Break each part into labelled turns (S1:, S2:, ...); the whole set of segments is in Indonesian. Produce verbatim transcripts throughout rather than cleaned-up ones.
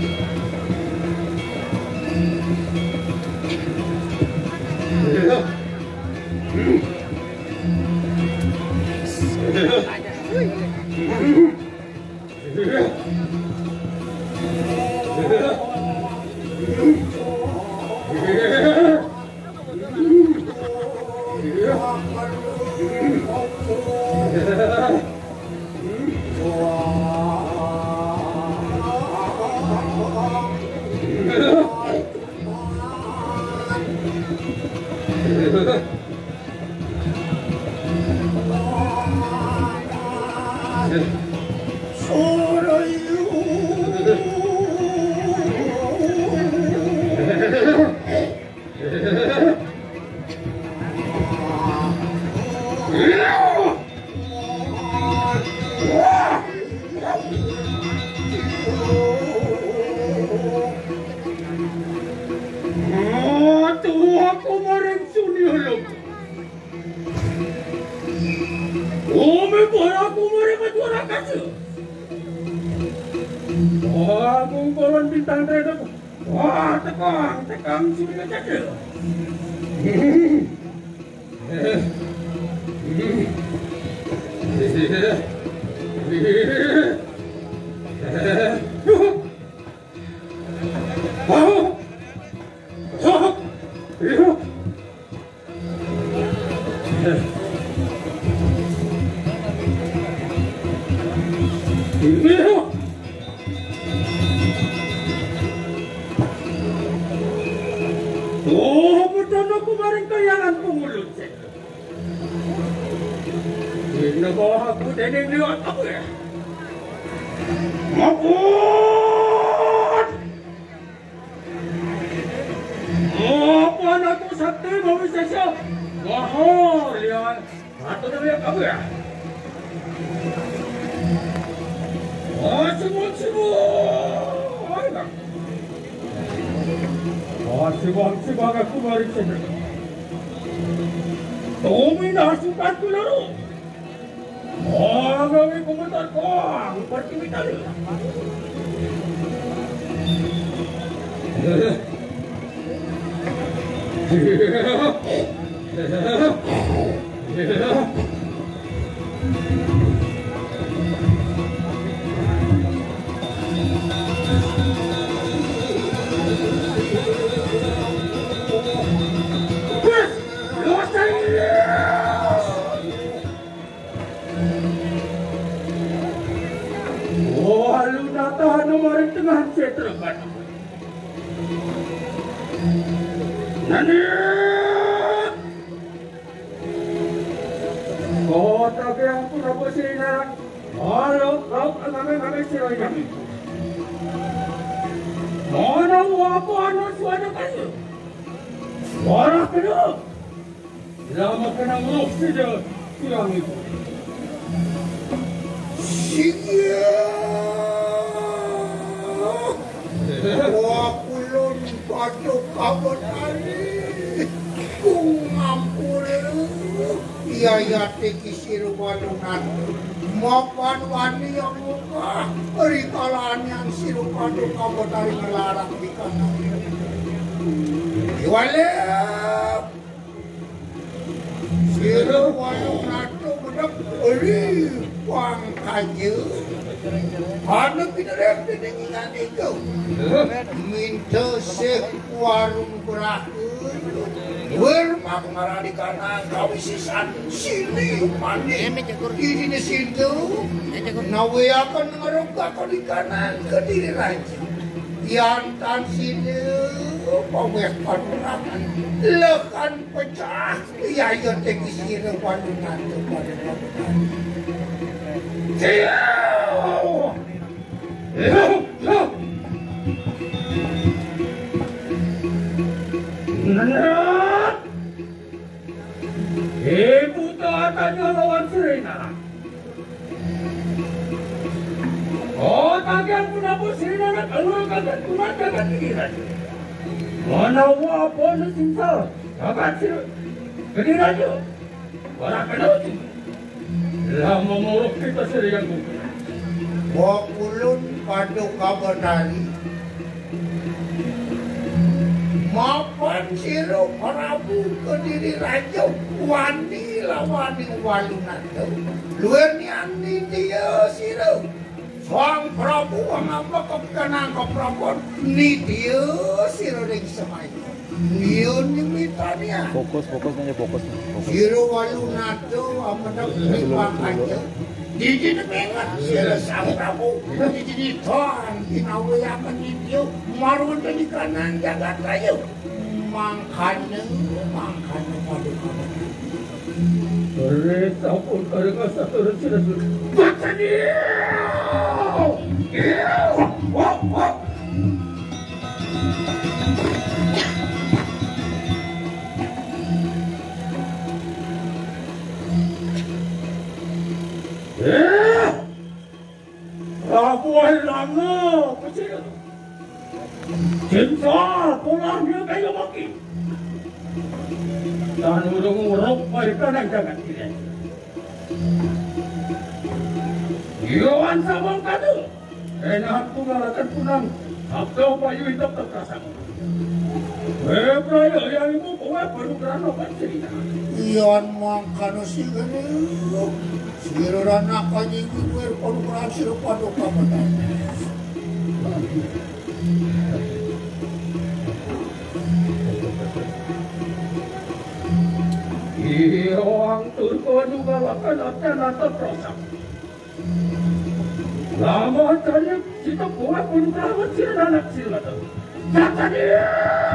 S1: Yantan sini paweh panurangan lekan pecah ya ya teki sini panurangan panurangan jauh Nenek ibu tatanya lawan Serena. Oh, kalian punya posisi nak keluar kalian punya kalian pikiran. Mana apa nak sinsal? Kalian sih pikiran tu. Orang kenal tu. Lama muruk kita sering bukan. Wakulun padu kabanari
S2: mapan siro Prabu Kediri Raja wani lawani walunado luar niani dia siro Sang Prabu ngapa kekenang ke Prabu ni dia siro ring semai Yun yung mitanya.
S3: Fokus, fokus aja, fokus.
S2: Siro walunado amanang ripakanyo. Di dinabengan siro Sang Prabu. Di dinitoan kinawayakan ninyo. Marunod na di kanan jagat kayo. Mangkano, mangkano madukaman.
S1: Kare sapun kare kasa turun sila sila. Baca dia! Wah, wah. Eh, Prabu Lama, kecil. Cinta, pulang dia kayak maki. Dan urung-urung mereka nak jaga dia. Iwan sabang kadu, enak pengalakan punang. Abdo payu hidup terkasang. Eh, praya yang ibu kowe penugraan apa cerita?
S2: Iwan mangkano si gani. Siro rana kanyi gue penugraan siro paduka benar.
S1: Iya, orang Turko juga lakukan acara terprosok. Lama tanya kita buat penugraan siro anak siro tu. Kata dia.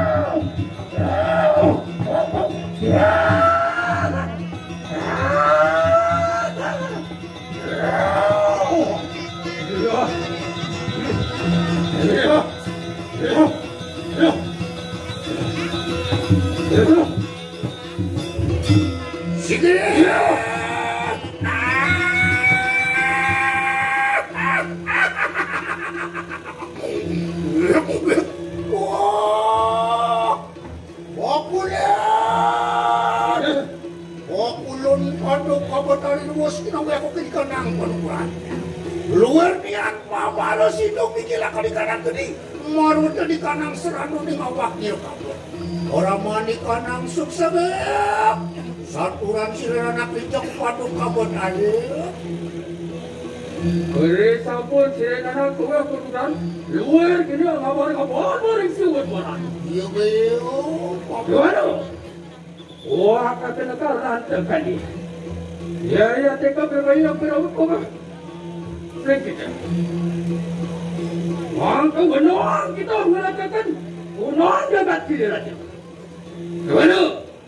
S1: Luar nian pabalo sidong mikila ka di kanang gede marunod na di kanang serano ning awak niyo kabut ora mani kanang suksabek saturan sila anak lijak padung kabut ale kere sabun sila anak kowe kudukan luar gini ngabar kabut maring siwat maran
S2: iya beo
S1: gimana? Wah kata nakaran terkali ya ya teka berbayi yang berawak kowe kita. Mangka benar kita mengatakan unon jagat tidak raja. Mana?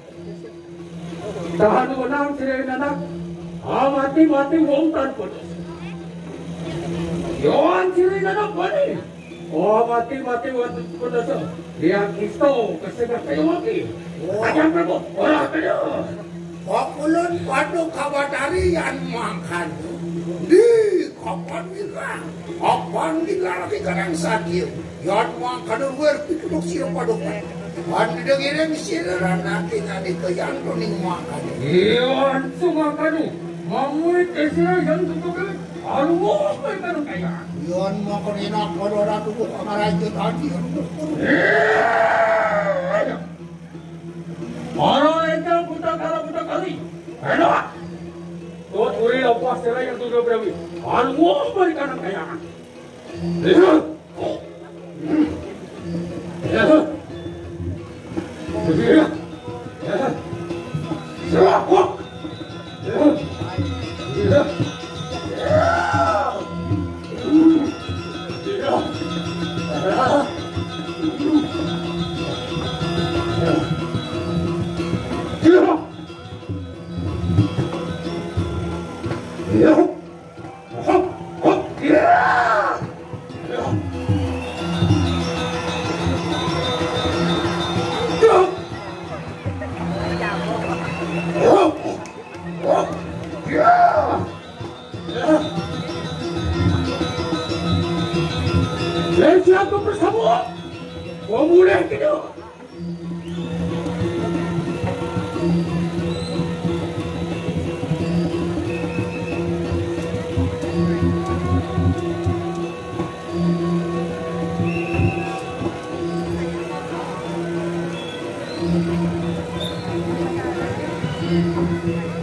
S1: Tahan menang sini anak. Amati mati wong tan putus. Yon sini anak bani. Oh mati mati wong putus. Dia kisto kesegat kayu mati. Aja berbo. Orang kaya.
S2: Pakulun padung kabatari yang makan. Di kapan bilang, kapan bilang lagi kadang sakit. Yang makan luar pikiruk siapa padukan. Anda dengerin siaran nanti nanti ke yang kuning makan.
S1: Iwan semua kanu, mamui tesira yang tutup alu apa kanu kaya.
S2: Iwan makan enak kalau ratu buka maraja tadi.
S1: Orang itu buta kala buta kali, enak. Tuh uri apa sila yang tujuh berawi, alu apa kanu kaya. Lihat, lihat. Lihat. Lihat. Siapa? Lihat. Lihat. Siapa bersama? Kau boleh kita.
S2: Thank you.